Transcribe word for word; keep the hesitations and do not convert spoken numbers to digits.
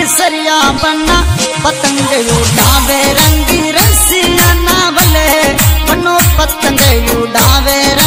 सरिया बना पतंग उड़ावे रंगी रसिया ना भले बनो पतंग उड़ावे।